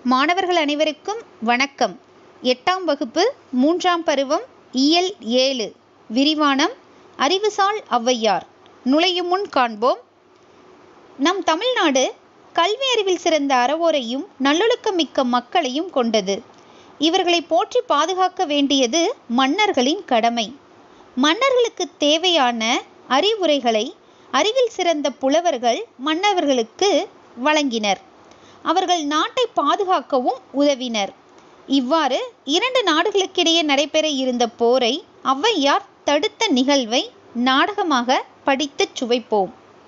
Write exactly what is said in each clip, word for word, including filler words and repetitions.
மாணவர்கள் அனைவருக்கும் வணக்கம். எட்டாம் வகுப்பு மூன்றாம் பருவம் இயல் ஏழு விரிவானம் அறிவுசால் ஔவையார். நுழையும் முன் காண்போம். நம் தமிழ்நாடு கல்வி அறிவில் சிறந்த அறவோரையும் நல்லொழுக்கம் மிக்க மக்களையும் கொண்டது. இவர்களை போற்றி பாதுகாக்க வேண்டியது மன்னர்களின் கடமை. மன்னர்களுக்கு தேவையான அறிவுரைகளை அறிவில் சிறந்த புலவர்கள் மன்னர்களுக்கு வழங்கினர். அவர்கள் நாட்டை பாதுகாக்கவும் உதவினர். இவ்வாறு இரண்டு நாடுகளுக்கிடையே நடைபெற இருந்த போரை ஔவையார் தடுத்த நிகழ்வை நாடகமாக படித்துச் சுவைப்போம்.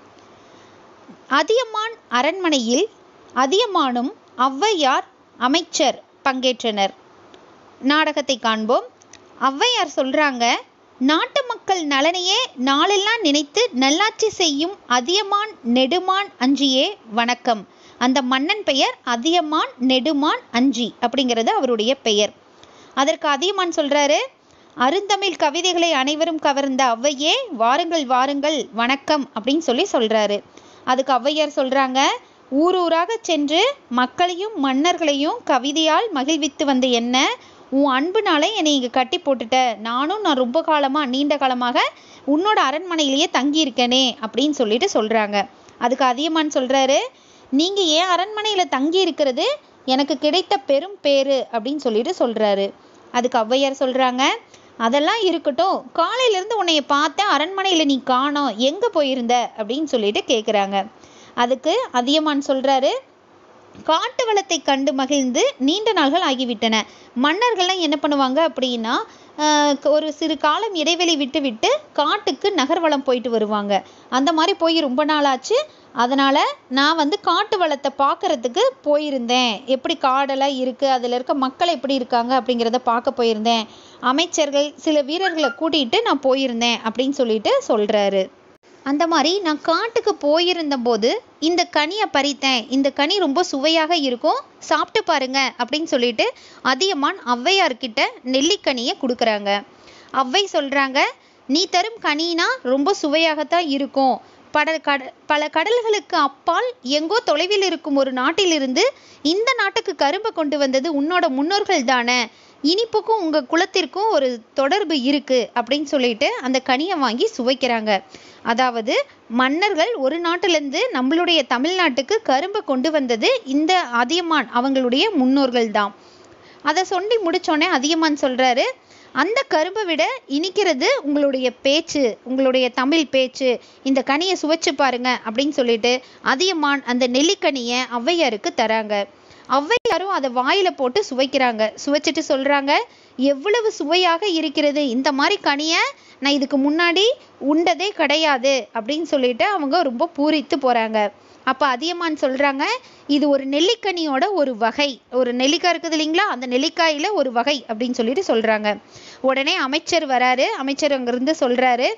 அதியமான் அரண்மனையில் அதியமானும் ஔவையார் அமைச்சர் பங்கேற்றனர். நாடகத்தை காண்போம். ஔவையார் சொல்றாங்க, நாட்டு மக்கள் நலனையே நாளெல்லாம் நினைத்து நல்லாட்சி செய்யும் அதியமான் நெடுமான் அஞ்சியே வணக்கம். அந்த மன்னன் பெயர் அதியமான் நெடுமான் அஞ்சி அப்படிங்கிறது அவருடைய பெயர். அதற்கு அதியமான் சொல்றாரு, அருந்தமிழ் கவிதைகளை அனைவரும் கவர்ந்த ஔவையே வாருங்கள் வாருங்கள் வணக்கம் அப்படின்னு சொல்லி சொல்றாரு. அதுக்கு ஔவையார் சொல்றாங்க, ஊர் ஊராக சென்று மக்களையும் மன்னர்களையும் கவிதையால் மகிழ்வித்து வந்த என்ன, உன் அன்புனாலே என்னை இங்கே கட்டி போட்டுட்ட, நானும் நான் ரொம்ப காலமாக நீண்ட காலமாக உன்னோட அரண்மனையிலேயே தங்கியிருக்கேனே அப்படின்னு சொல்லிட்டு சொல்கிறாங்க. அதுக்கு அதியமான் சொல்கிறாரு, நீங்கள் ஏன் அரண்மனையில் தங்கி இருக்கிறது எனக்கு கிடைத்த பெரும் பேரு அப்படின்னு சொல்லிட்டு சொல்கிறாரு. அதுக்கு ஔவையார் சொல்கிறாங்க, அதெல்லாம் இருக்கட்டும், காலையிலேருந்து உன்னைய பார்த்தேன், அரண்மனையில் நீ காணோம், எங்கே போயிருந்த அப்படின்னு சொல்லிட்டு கேட்குறாங்க. அதுக்கு அதியமான் சொல்கிறாரு, காட்டு வளத்தை கண்டு மகிழ்ந்து நீண்ட நாள்கள் ஆகிவிட்டன. மன்னர்கள்லாம் என்ன பண்ணுவாங்க அப்படின்னா, ஒரு சிறு காலம் இடைவெளி விட்டு விட்டு காட்டுக்கு நகர்வளம் போயிட்டு வருவாங்க. அந்த மாதிரி போய் ரொம்ப நாள் ஆச்சு. அதனால் நான் வந்து காட்டு வளத்தை பார்க்கறதுக்கு போயிருந்தேன். எப்படி காடெல்லாம் இருக்குது, அதில் இருக்க மக்கள் எப்படி இருக்காங்க அப்படிங்கிறத பார்க்க போயிருந்தேன். அமைச்சர்கள் சில வீரர்களை கூட்டிகிட்டு நான் போயிருந்தேன் அப்படின்னு சொல்லிட்டு சொல்கிறாரு. அந்த மாதிரி நான் காட்டுக்கு போயிருந்த போது இந்த கனியை பறித்தேன், இந்த கனி ரொம்ப சுவையாக இருக்கும், சாப்பிட்டு பாருங்க அப்படின்னு சொல்லிட்டு அதியமான் ஔவையார்கிட்ட நெல்லிக்கனியை கொடுக்குறாங்க. ஔவை சொல்கிறாங்க, நீ தரும் கனினா ரொம்ப சுவையாகத்தான் இருக்கும். பட கட பல கடல்களுக்கு அப்பால் எங்கோ தொலைவில் இருக்கும் ஒரு நாட்டிலிருந்து இந்த நாட்டுக்கு கரும்பை கொண்டு வந்தது உன்னோட முன்னோர்கள் தானே, இனிப்புக்கும் உங்கள் குலத்திற்கும் ஒரு தொடர்பு இருக்குது அப்படின்னு சொல்லிட்டு அந்த கனியை வாங்கி சுவைக்கிறாங்க. அதாவது மன்னர்கள் ஒரு நாட்டிலேருந்து நம்மளுடைய தமிழ்நாட்டுக்கு கரும்பை கொண்டு வந்தது இந்த அதியமான் அவங்களுடைய முன்னோர்கள் தான். அதை சொல்லி முடித்தோடனே அதியமான் சொல்கிறாரு, அந்த கரும்பை விட இனிக்கிறது உங்களுடைய பேச்சு, உங்களுடைய தமிழ் பேச்சு, இந்த கனியை சுவைச்சு பாருங்க அப்படின்னு சொல்லிட்டு அதியமான் அந்த நெல்லிக்கனியை ஔவையாருக்கு தராங்க. ஔவையாரும் அதை வாயில போட்டு சுவைக்கிறாங்க. சுவைச்சிட்டு சொல்றாங்க, எவ்வளவு சுவையாக இருக்கிறது, இந்த மாதிரி கனியை நான் இதுக்கு முன்னாடி உண்டதே கிடையாது அப்படின்னு சொல்லிட்டு அவங்க ரொம்ப பூரித்து போறாங்க. அப்போ அதியமான் சொல்றாங்க, இது ஒரு நெல்லிக்கனியோட ஒரு வகை, ஒரு நெல்லிக்காய் இருக்குது இல்லைங்களா, அந்த நெல்லிக்காயில ஒரு வகை அப்படின்னு சொல்லிட்டு சொல்றாங்க. உடனே அமைச்சர் வராரு. அமைச்சர் அங்கிருந்து சொல்றாரு,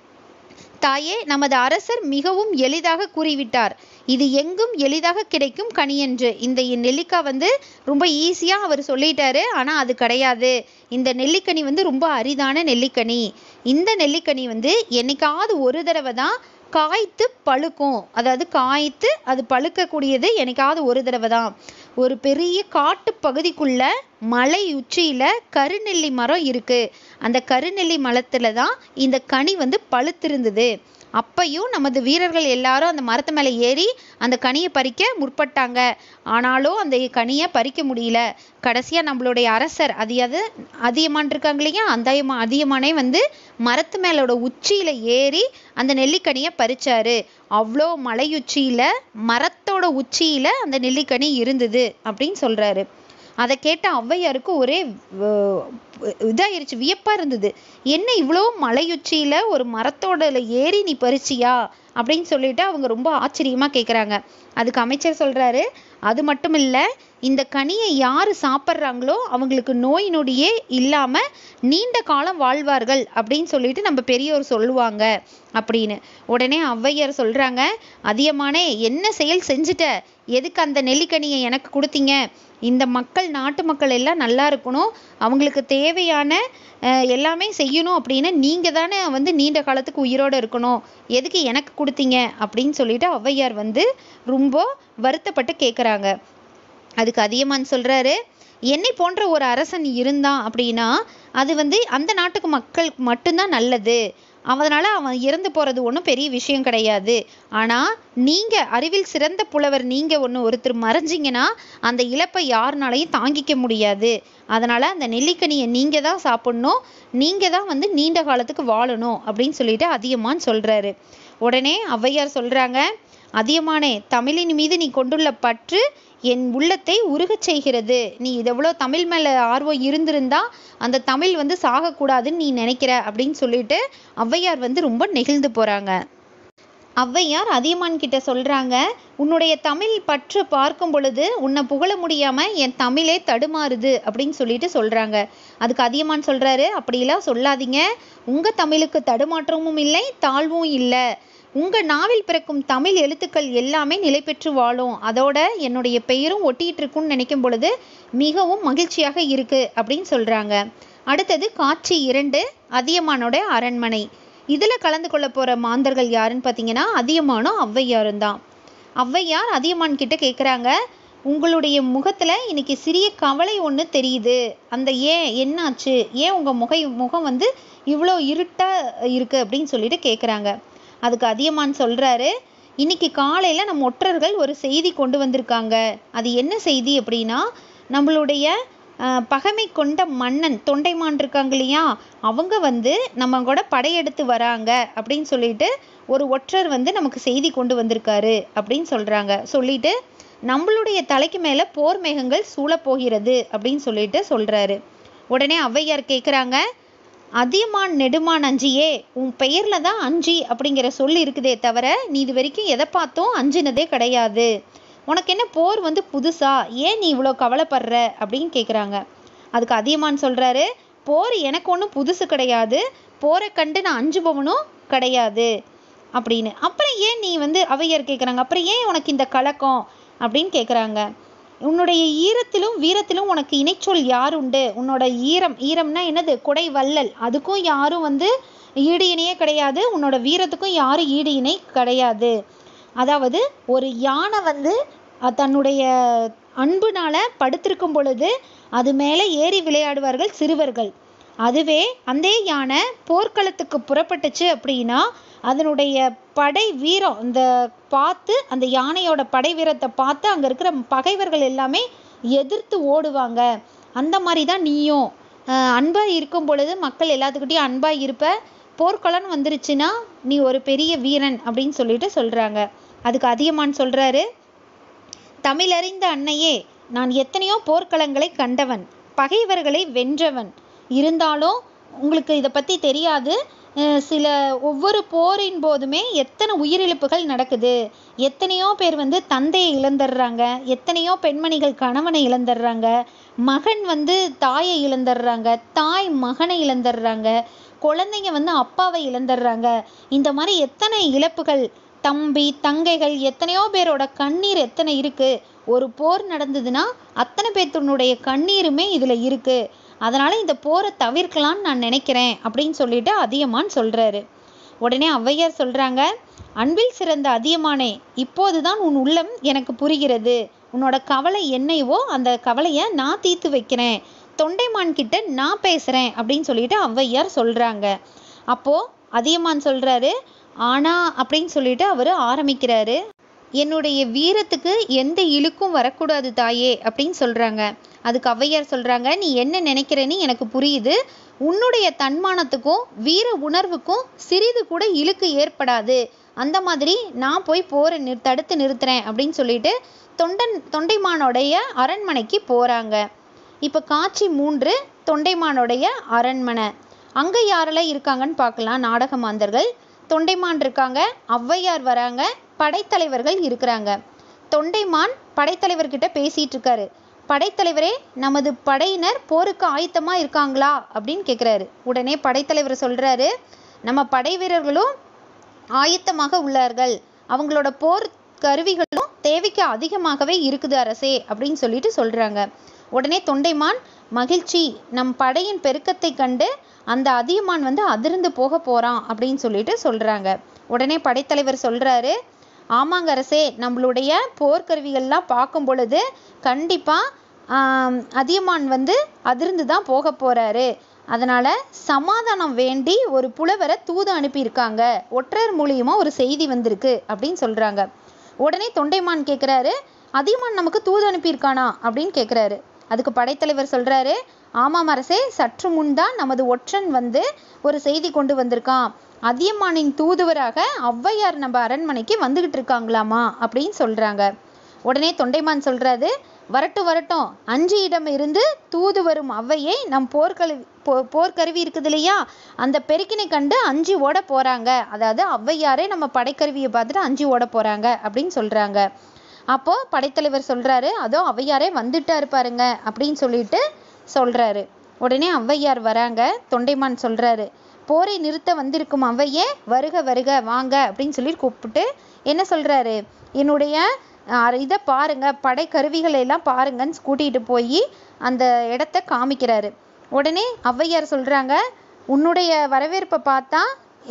தாயே, நமது அரசர் மிகவும் எளிதாக கூறிவிட்டார், இது எங்கும் எளிதாக கிடைக்கும் கனி என்று. இந்த நெல்லிக்காய் வந்து ரொம்ப ஈஸியாக அவர் சொல்லிட்டாரு, ஆனால் அது கிடையாது. இந்த நெல்லிக்கனி வந்து ரொம்ப அரிதான நெல்லிக்கனி. இந்த நெல்லிக்கனி வந்து என்னைக்காவது ஒரு தடவை தான் காய்த்து பழுக்கும். அதாவது காய்த்து அது பழுக்கக்கூடியது என்னைக்காவது ஒரு தடவை தான். ஒரு பெரிய காட்டு பகுதிக்குள்ள மலை உச்சியில கருநெல்லி மரம் இருக்கு. அந்த கருநெல்லி மரத்துல தான் இந்த கனி வந்து பழுத்திருந்தது. அப்பையும் நமது வீரர்கள் எல்லாரும் அந்த மரத்து மேலே ஏறி அந்த கனியை பறிக்க முற்பட்டாங்க. ஆனாலும் அந்த கனியை பறிக்க முடியல. கடைசியாக நம்மளுடைய அரசர் அதியாது அதியமான் இருக்காங்க இல்லையா, அந்த அதியமானே வந்து மரத்து மேலோட உச்சியில் ஏறி அந்த நெல்லிக்கனியை பறிச்சாரு. அவ்வளோ மலையுச்சியில் மரத்தோட உச்சியில் அந்த நெல்லிக்கனி இருந்தது அப்படின்னு சொல்கிறாரு. அதை கேட்ட ஔவையாருக்கு ஒரே இதாயிருச்சு, வியப்பாக இருந்தது. என்ன இவ்வளோ மலையுச்சியில் ஒரு மரத்தோட ஏறி நீ பறிச்சியா அப்படின்னு சொல்லிட்டு அவங்க ரொம்ப ஆச்சரியமாக கேட்குறாங்க. அதுக்கு அமைச்சர் சொல்கிறாரு, அது மட்டும் இல்லை, இந்த கனியை யார் சாப்பிட்றாங்களோ அவங்களுக்கு நோய் நொடியே இல்லாமல் நீண்ட காலம் வாழ்வார்கள் அப்படின்னு சொல்லிட்டு நம்ம பெரியோர் சொல்லுவாங்க அப்படின்னு. உடனே ஔவையார் சொல்கிறாங்க, அதியமானே என்ன செயல் செஞ்சுட்ட, எதுக்கு அந்த நெல்லிக்கனியை எனக்கு கொடுத்தீங்க? இந்த மக்கள் நாட்டு மக்கள் எல்லாம் நல்லா இருக்கணும், அவங்களுக்கு தேவையான எல்லாமே செய்யணும் அப்படின்னு நீங்கள் தானே வந்து நீண்ட காலத்துக்கு உயிரோடு இருக்கணும், எதுக்கு எனக்கு கொடுத்தீங்க அப்படின்னு சொல்லிட்டு ஔவையார் வந்து ரொம்ப வருத்தப்பட்டு கேட்குறாங்க. அதுக்கு அதியமான் சொல்கிறாரு, என்னை போன்ற ஒரு அரசன் இருந்தான் அப்படின்னா அது வந்து அந்த நாட்டுக்கு மக்களுக்கு மட்டும்தான் நல்லது. அதனால் அவன் இறந்து போகிறது ஒன்றும் பெரிய விஷயம் கிடையாது. ஆனால் நீங்கள் அறிவில் சிறந்த புலவர், நீங்கள் ஒன்று ஒருத்தர் மறைஞ்சிங்கன்னா அந்த இழப்பை யாருனாலையும் தாங்கிக்க முடியாது. அதனால் அந்த நெல்லிக்கனியை நீங்கள் தான் சாப்பிட்ணும், நீங்கள் தான் வந்து நீண்ட காலத்துக்கு வாழணும் அப்படின்னு சொல்லிட்டு அதியமான் சொல்கிறாரு. உடனே ஔவையார் சொல்கிறாங்க, அதியமானே, தமிழின் மீது நீ கொண்டுள்ள பற்று என் உள்ளத்தை உருகச் செய்கிறது. நீ இது எவ்வளோ தமிழ் மேலே ஆர்வம் இருந்திருந்தா அந்த தமிழ் வந்து சாகக்கூடாதுன்னு நீ நினைக்கிற அப்படின்னு சொல்லிட்டு ஔவையார் வந்து ரொம்ப நெகிழ்ந்து போகிறாங்க. ஔவையார் அதியமான் கிட்ட சொல்கிறாங்க, உன்னுடைய தமிழ் பற்று பார்க்கும் பொழுது உன்னை புகழ முடியாமல் என் தமிழே தடுமாறுது அப்படின்னு சொல்லிட்டு சொல்கிறாங்க. அதுக்கு அதியமான் சொல்கிறாரு, அப்படிலாம் சொல்லாதீங்க, உங்கள் தமிழுக்கு தடுமாற்றமும் இல்லை, தாழ்வும் இல்லை. உங்கள் நாவில் பிறக்கும் தமிழ் எழுத்துக்கள் எல்லாமே நிலை பெற்று வாழும். அதோட என்னுடைய பெயரும் ஒட்டிகிட்டு இருக்குன்னு நினைக்கும் பொழுது மிகவும் மகிழ்ச்சியாக இருக்குது அப்படின்னு சொல்கிறாங்க. அடுத்தது காட்சி இரண்டு, அதியமானோட அரண்மனை. இதில் கலந்து கொள்ள போகிற மாந்தர்கள் யாருன்னு பார்த்தீங்கன்னா அதியமானும் ஔவையாரும் தான். ஔவையார் அதியமான் கிட்ட கேட்குறாங்க, உங்களுடைய முகத்தில் இன்னைக்கு சிறிய கவலை ஒன்று தெரியுது. அந்த ஏன் என்னாச்சு, ஏன் உங்கள் முக முகம் வந்து இவ்வளோ இருட்டாக இருக்குது அப்படின்னு சொல்லிட்டு கேட்குறாங்க. அதுக்கு அதியமான் சொல்கிறாரு, இன்னைக்கு காலையில் நம்ம ஒற்றர்கள் ஒரு செய்தி கொண்டு வந்திருக்காங்க. அது என்ன செய்தி அப்படின்னா, நம்மளுடைய பகைமை கொண்ட மன்னன் தொண்டைமான் இருக்காங்க இல்லையா, அவங்க வந்து நம்ம கூட படையெடுத்து வராங்க அப்படின்னு சொல்லிட்டு ஒரு ஒற்றர் வந்து நமக்கு செய்தி கொண்டு வந்திருக்காரு அப்படின்னு சொல்கிறாங்க. சொல்லிட்டு நம்மளுடைய தலைக்கு மேலே போர் மேகங்கள் சூழப்போகிறது அப்படின்னு சொல்லிட்டு சொல்கிறாரு. உடனே ஔவையார் கேட்குறாங்க, அதியமான் நெடுமான் அஞ்சியே, உன் பெயரில் தான் அஞ்சி அப்படிங்கிற சொல் இருக்குதே தவிர நீ இது வரைக்கும் எதை பார்த்தும் அஞ்சினதே கிடையாது. உனக்கு என்ன போர் வந்து புதுசா, ஏன் நீ இவ்வளோ கவலைப்படுற அப்படின்னு கேட்குறாங்க. அதுக்கு அதியமான் சொல்கிறாரு, போர் எனக்கு ஒன்றும் புதுசு கிடையாது, போரை கண்டு நான் அஞ்சுபவனும் கிடையாது அப்படின்னு. அப்புறம் ஏன் நீ வந்து ஔவையார் கேட்குறாங்க, அப்புறம் ஏன் உனக்கு இந்த கலக்கம் அப்படின்னு கேட்குறாங்க. உன்னுடைய ஈரத்திலும் வீரத்திலும் உனக்கு இணைச்சொல் யார் உண்டு? உன்னோட ஈரம், ஈரம்னா என்னது, குடை வள்ளல், அதுக்கும் யாரும் வந்து ஈடு இணையே கிடையாது. உன்னோட வீரத்துக்கும் யாரும் ஈடு இணை கிடையாது. அதாவது ஒரு யானை வந்து தன்னுடைய அன்புனால படுத்திருக்கும் பொழுது அது மேலே ஏறி விளையாடுவார்கள் சிறுவர்கள். அதுவே அந்த யானை போர்க்களத்துக்கு புறப்பட்டுச்சு அப்படின்னா அதனுடைய படை வீரம் இந்த பார்த்து, அந்த யானையோட படை வீரத்தை பார்த்து அங்கே இருக்கிற பகைவர்கள் எல்லாமே எதிர்த்து ஓடுவாங்க. அந்த மாதிரி தான் நீயும் அன்பாக இருக்கும் பொழுது மக்கள் எல்லாத்துக்கிட்டையும் அன்பாக இருப்ப, போர்க்களம் வந்துருச்சுன்னா நீ ஒரு பெரிய வீரன் அப்படின்னு சொல்லிட்டு சொல்கிறாங்க. அதுக்கு அதியமான் சொல்கிறாரு, தமிழறிந்த அன்னையே, நான் எத்தனையோ போர்க்களங்களை கண்டவன், பகைவர்களை வென்றவன். இருந்தாலும் உங்களுக்கு இதை பற்றி தெரியாது. சில ஒவ்வொரு போரின் போதுமே எத்தனை உயிரிழப்புகள் நடக்குது, எத்தனையோ பேர் வந்து தந்தையை இழந்துடுறாங்க, எத்தனையோ பெண்மணிகள் கணவனை இழந்துடுறாங்க, மகன் வந்து தாயை இழந்துடுறாங்க, தாய் மகனை இழந்துடுறாங்க, குழந்தைங்க வந்து அப்பாவை இழந்துடுறாங்க. இந்த மாதிரி எத்தனை இழப்புகள், தம்பி தங்கைகள், எத்தனையோ பேரோட கண்ணீர் எத்தனை இருக்குது. ஒரு போர் நடந்ததுன்னா அத்தனை பேர்த்தினுடைய கண்ணீருமே இதில் இருக்குது. அதனால் இந்த போரை தவிர்க்கலான்னு நான் நினைக்கிறேன் அப்படின்னு சொல்லிட்டு அதியமான் சொல்கிறாரு. உடனே ஔவையார் சொல்கிறாங்க, அன்பில் சிறந்த அதியமானே, இப்போதுதான் உன் உள்ளம் எனக்கு புரிகிறது. உன்னோட கவலை என்னையவோ அந்த கவலையை நான் தீர்த்து வைக்கிறேன், தொண்டைமான் கிட்ட நான் பேசுகிறேன் அப்படின்னு சொல்லிட்டு ஔவையார் சொல்கிறாங்க. அப்போது அதியமான் சொல்கிறாரு, ஆனா அப்படின்னு சொல்லிட்டு அவர் ஆரம்பிக்கிறாரு, என்னுடைய வீரத்துக்கு எந்த இழுக்கும் வரக்கூடாது தாயே அப்படின்னு சொல்கிறாங்க. அதுக்கு ஔவையார் சொல்கிறாங்க, நீ என்ன நினைக்கிறேன்னு எனக்கு புரியுது. உன்னுடைய தன்மானத்துக்கும் வீர உணர்வுக்கும் சிறிது கூட இழுக்கு ஏற்படாது. அந்த மாதிரி நான் போய் போரை நிறு தடுத்து நிறுத்துறேன் அப்படின்னு சொல்லிட்டு தொண்டன் தொண்டைமானோடைய அரண்மனைக்கு போகிறாங்க. இப்போ காட்சி மூன்று, தொண்டைமானோடைய அரண்மனை. அங்கே யாரெல்லாம் இருக்காங்கன்னு பார்க்கலாம். நாடக மாந்தர்கள், தொண்டைமான் இருக்காங்க, ஔவையார் வராங்க, படைத்தலைவர்கள் இருக்கிறாங்க. தொண்டைமான் படைத்தலைவர்கிட்ட பேசிகிட்டு இருக்காரு. படைத்தலைவரே, நமது படையினர் போருக்கு ஆயத்தமாக இருக்காங்களா அப்படின்னு கேட்குறாரு. உடனே படைத்தலைவர் சொல்கிறாரு, நம்ம படை வீரர்களும் ஆயத்தமாக உள்ளார்கள், அவங்களோட போர் கருவிகளும் தேவைக்கு அதிகமாகவே இருக்குது அரசே அப்படின்னு சொல்லிட்டு சொல்கிறாங்க. உடனே தொண்டைமான், மகிழ்ச்சி, நம் படையின் பெருக்கத்தை கண்டு அந்த அதியமான் வந்து அதிர்ந்து போக போகிறான் அப்படின்னு சொல்லிட்டு சொல்கிறாங்க. உடனே படைத்தலைவர் சொல்கிறாரு, ஆமாங்க அரசே, நம்மளுடைய போர்க்கருவிகள்லாம் பார்க்கும் பொழுது கண்டிப்பாக அதியமான் வந்து அதிர்ந்து தான் போக போகிறாரு. அதனால் சமாதானம் வேண்டி ஒரு புலவரை தூது அனுப்பியிருக்காங்க, ஒற்றர் மூலியமாக ஒரு செய்தி வந்திருக்கு அப்படின்னு சொல்கிறாங்க. உடனே தொண்டைமான் கேட்குறாரு, அதியமான் நமக்கு தூது அனுப்பியிருக்கானா அப்படின்னு கேட்குறாரு. அதுக்கு படைத்தலைவர் சொல்கிறாரு, ஆமாம் அரசே, சற்று முன் தான் நமது ஒற்றன் வந்து ஒரு செய்தி கொண்டு வந்திருக்கான். அதியமானின் தூதுவராக ஔவையார் நம்ம அரண்மனைக்கு வந்துகிட்டு இருக்காங்களாமா அப்படின்னு சொல்கிறாங்க. உடனே தொண்டைமான் சொல்கிறாரு, வரட்டும் வரட்டும், அஞ்சு இடம் இருந்து தூது வரும் ஔவையை நம் போர்க்கருவி போ போர்க்கருவி இருக்குது இல்லையா, அந்த பெருக்கினை கண்டு அஞ்சு ஓட போகிறாங்க. அதாவது ஔவையாரே நம்ம படைக்கருவியை பார்த்துட்டு அஞ்சு ஓட போகிறாங்க அப்படின்னு சொல்கிறாங்க. அப்போது படைத்தலைவர் சொல்கிறாரு, அதோ ஔவையாரே வந்துட்டாரு பாருங்க அப்படின்னு சொல்லிட்டு சொல்கிறாரு. உடனே ஔவையார் வராங்க. தொண்டைமான் சொல்கிறாரு, போரை நிறுத்த வந்திருக்கும் ஔவையே, வருக வருக வாங்க அப்படின்னு சொல்லி கூப்பிட்டு என்ன சொல்கிறாரு, என்னுடைய இதை பாருங்க, படை கருவிகளை எல்லாம் பாருங்கன்னு கூட்டிகிட்டு போய் அந்த இடத்த காமிக்கிறாரு. உடனே ஔவையார் சொல்கிறாங்க, உன்னுடைய வரவேற்பை பார்த்தா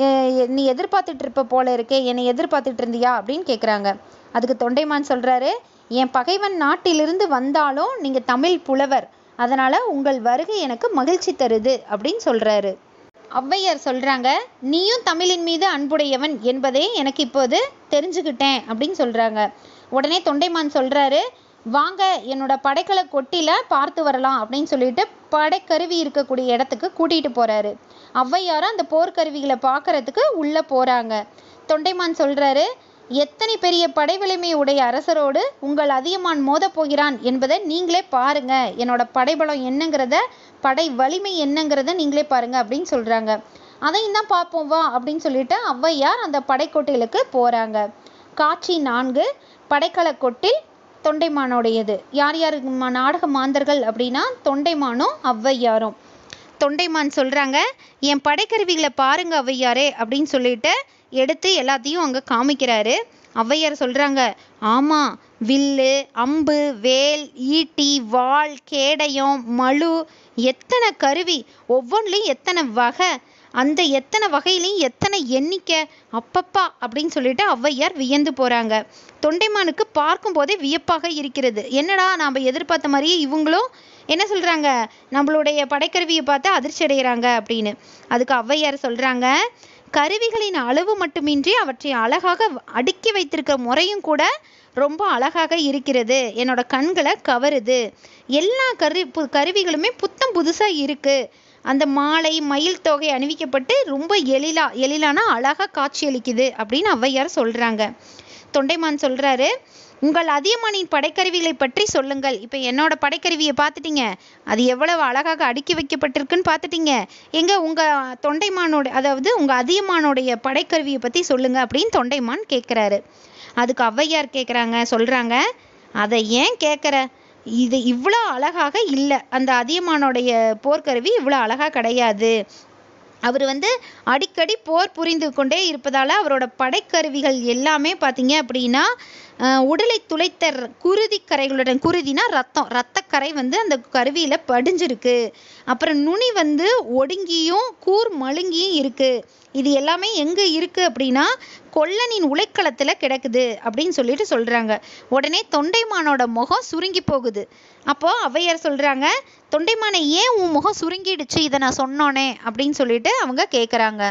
நீ எதிர்பார்த்துட்டு இருப்ப போல இருக்கே, என்னை எதிர்பார்த்துட்டு இருந்தியா அப்படின்னு கேட்குறாங்க. அதுக்கு தொண்டைமான் சொல்கிறாரு, என் பகைவன் நாட்டிலிருந்து வந்தாலும் நீங்கள் தமிழ் புலவர், அதனால் உங்கள் வருகை எனக்கு மகிழ்ச்சி தருது அப்படின்னு சொல்கிறாரு. ஔவையார் சொல்கிறாங்க, நீயும் தமிழின் மீது அன்புடையவன் என்பதை எனக்கு இப்போது தெரிஞ்சுக்கிட்டேன் அப்படின்னு சொல்கிறாங்க. உடனே தொண்டைமான் சொல்கிறாரு, வாங்க என்னோட படைக்கலை கொட்டில பார்த்து வரலாம் அப்படின்னு சொல்லிட்டு படைக்கருவி இருக்கக்கூடிய இடத்துக்கு கூட்டிகிட்டு போகிறாரு. ஔவையாரும் அந்த போர்க்கருவிகளை பார்க்கறதுக்கு உள்ளே போகிறாங்க. தொண்டைமான் சொல்கிறாரு, எத்தனை பெரிய படை வலிமை உடைய அரசரோடு உங்கள் அதியமான் மோத போகிறான் என்பதை நீங்களே பாருங்க, என்னோட படைபலம் என்னங்கிறத, படை வலிமை என்னங்கிறத நீங்களே பாருங்க அப்படின்னு சொல்கிறாங்க. அதையும் தான் பார்ப்போம் வா அப்படின்னு சொல்லிட்டு ஔவையார் அந்த படைக்கோட்டைகளுக்கு போகிறாங்க. காட்சி நான்கு, படைக்கலை கொட்டில் தொண்டைமானோடையது. யார் யார் நாடக மாந்தர்கள் அப்படின்னா தொண்டைமானும் ஔவையாரும். தொண்டைமான் சொல்கிறாங்க, என் படைக்கருவிகளை பாருங்க ஔவையாரே அப்படின்னு சொல்லிட்டு எடுத்து எல்லாத்தையும் அங்கே காமிக்கிறாரு. ஔவையார் சொல்கிறாங்க, ஆமாம், வில்லு, அம்பு, வேல், ஈட்டி, வாள், கேடயம், மழு, எத்தனை கருவி, ஒவ்வொன்றிலையும் எத்தனை வகை, அந்த எத்தனை வகையிலையும் எத்தனை எண்ணிக்கை, அப்பப்பா அப்படின்னு சொல்லிட்டு ஔவையார் வியந்து போகிறாங்க. தொண்டைமானுக்கு பார்க்கும் போதே வியப்பாக இருக்கிறது. என்னடா நாம் எதிர்பார்த்த மாதிரியே இவங்களும் என்ன சொல்கிறாங்க, நம்மளுடைய படைக்கருவியை பார்த்து அதிர்ச்சி அடைகிறாங்க அப்படின்னு. அதுக்கு ஔவையார் சொல்கிறாங்க, கருவிகளின் அளவு மட்டுமின்றி அவற்றை அழகாக அடுக்கி வைத்திருக்கிற முறையும் கூட ரொம்ப அழகாக இருக்கிறது, என்னோட கண்களை கவருது. எல்லா கரு கருவிகளுமே புத்தம் புதுசாக இருக்குது. அந்த மாலை மயில் தொகை அணிவிக்கப்பட்டு ரொம்ப எழிலா எழிலான அழகாக காட்சியளிக்குது அப்படின்னு ஔவையார் சொல்கிறாங்க. தொண்டைமான் சொல்கிறாரு, உங்கள் அதியமானின் படைக்கருவிகளை பற்றி சொல்லுங்கள். இப்போ என்னோட படைக்கருவியை பார்த்துட்டீங்க, அது எவ்வளவு அழகாக அடுக்கி வைக்கப்பட்டிருக்குன்னு பார்த்துட்டீங்க, எங்க உங்கள் தொண்டைமானோட அதாவது உங்கள் அதியமானுடைய படைக்கருவியை பற்றி சொல்லுங்க அப்படின்னு தொண்டைமான் கேட்குறாரு. அதுக்கு ஔவையார் கேட்குறாங்க, சொல்கிறாங்க, அதை ஏன் கேட்குற, இது இவ்வளோ அழகாக இல்லை, அந்த அதியமானுடைய போர்க்கருவி இவ்வளோ அழகாக கிடையாது. அவர் வந்து அடிக்கடி போர் புரிந்து கொண்டே இருப்பதால் அவரோட படைக்கருவிகள் எல்லாமே பார்த்தீங்க அப்படின்னா உடலை துளைத்த குருதி கரைகளுடன், குருதினா ரத்தம், ரத்தக்கரை வந்து அந்த கருவியில் படிஞ்சிருக்கு. அப்புறம் நுனி வந்து ஒடுங்கியும் கூர் மழுங்கியும் இருக்குது. இது எல்லாமே எங்கே இருக்குது அப்படின்னா கொல்லனின் உலைக்களத்தில் கிடக்குது அப்படின்னு சொல்லிட்டு சொல்கிறாங்க. உடனே தொண்டைமானோட முகம் சுருங்கி போகுது. அப்போது ஔவையார் சொல்கிறாங்க, தொண்டைமானை ஏன் உன் முகம் சுருங்கிடுச்சு இதை நான் சொன்னோனே அப்படின்னு சொல்லிட்டு அவங்க கேட்குறாங்க.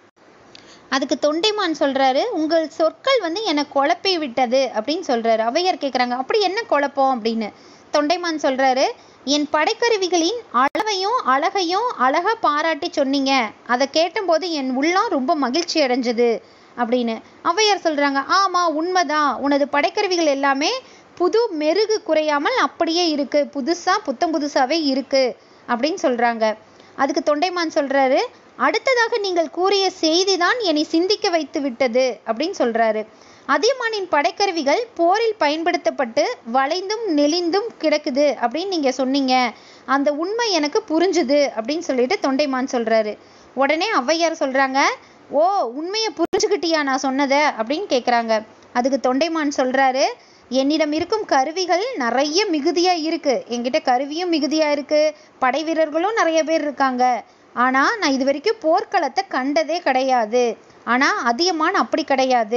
அதுக்கு தொண்டைமான் சொல்கிறாரு, உங்கள் சொற்கள் வந்து என்னை குழப்பி விட்டது அப்படின்னு சொல்கிறாரு. ஔவையார் கேட்குறாங்க, அப்படி என்ன குழப்பம் அப்படின்னு. தொண்டைமான் சொல்கிறாரு, என் படைக்கருவிகளின் அளவையும் அழகையும் அழகாக பாராட்டி சொன்னீங்க, அதை கேட்டபோது என் உள்ளம் ரொம்ப மகிழ்ச்சி அடைஞ்சது அப்படின்னு. ஔவையார் சொல்கிறாங்க, ஆமாம் உண்மைதான், உனது படைக்கருவிகள் எல்லாமே புது மெருகு குறையாமல் அப்படியே இருக்குது, புதுசாக புத்தம் புதுசாகவே இருக்குது அப்படின்னு சொல்கிறாங்க. அதுக்கு தொண்டைமான் சொல்கிறாரு, அடுத்ததாக நீங்கள் கூறிய செய்தி தான் என்னை சிந்திக்க வைத்து விட்டது அப்படின்னு சொல்கிறாரு. அதியமானின் படைக்கருவிகள் போரில் பயன்படுத்தப்பட்டு வளைந்தும் நெளிந்தும் கிடக்குது அப்படின்னு நீங்கள் சொன்னீங்க, அந்த உண்மை எனக்கு புரிஞ்சுது அப்படின்னு சொல்லிட்டு தொண்டைமான் சொல்கிறாரு. உடனே ஔவையார் சொல்கிறாங்க, ஓ உண்மையை புரிஞ்சுக்கிட்டியா நான் சொன்னதை அப்படின்னு கேட்குறாங்க. அதுக்கு தொண்டைமான் சொல்கிறாரு, என்னிடம் இருக்கும் கருவிகள் நிறைய மிகுதியாக இருக்குது, என்கிட்ட கருவியும் மிகுதியாக இருக்குது, படை வீரர்களும் நிறைய பேர் இருக்காங்க, ஆனால் நான் இது வரைக்கும் போர்க்களத்தை கண்டதே கிடையாது. ஆனால் அதியமான் அப்படி கிடையாது,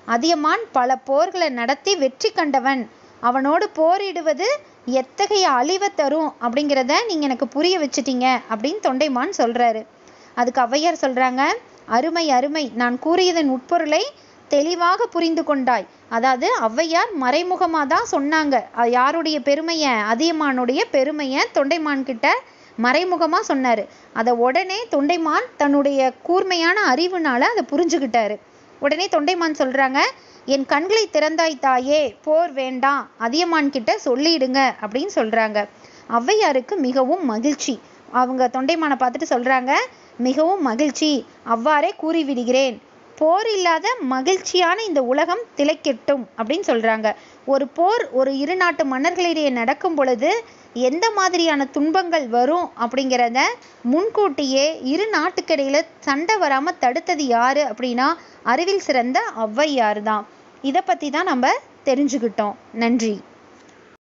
அதியமான் பல போர்களை நடத்தி வெற்றி கண்டவன், அவனோடு போரிடுவது எத்தகைய அழிவை தரும் அப்படிங்கிறத நீங்கள் எனக்கு புரிய வச்சிட்டீங்க அப்படின்னு தொண்டைமான் சொல்கிறாரு. அதுக்கு ஔவையார் சொல்கிறாங்க, அருமை அருமை, நான் கூறியதன் உட்பொருளை தெளிவாக புரிந்து கொண்டாய். அதாவது ஔவையார் மறைமுகமாக தான் சொன்னாங்க. யாருடைய பெருமையை? அதியமானுடைய பெருமையை தொண்டைமான் கிட்ட மறைமுகமாக சொன்னார். அதை உடனே தொண்டைமான் தன்னுடைய கூர்மையான அறிவுனால அதை புரிஞ்சுக்கிட்டாரு. உடனே தொண்டைமான் சொல்கிறாங்க, என் கண்களை திறந்தாய் தாயே, போர் வேண்டாம், அதியமான் கிட்ட சொல்லிடுங்க அப்படின்னு சொல்கிறாங்க. ஔவையாருக்கு மிகவும் மகிழ்ச்சி. அவங்க தொண்டைமானை பார்த்துட்டு சொல்கிறாங்க, மிகவும் மகிழ்ச்சி, அவ்வாறே கூறிவிடுகிறேன். போர் இல்லாத மகிழ்ச்சியான இந்த உலகம் திளைக்கட்டும் அப்படின்னு சொல்கிறாங்க. ஒரு போர் ஒரு இரு நாட்டு மன்னர்களிடையே நடக்கும் பொழுது எந்த மாதிரியான துன்பங்கள் வரும் அப்படிங்கிறத முன்கூட்டியே இரு நாட்டுக்கிடையில சண்டை வராமல் தடுத்தது யாரு அப்படின்னா அறிவில் சிறந்த ஔவையார் தான். இதை பற்றி தான் நம்ம தெரிஞ்சுக்கிட்டோம். நன்றி.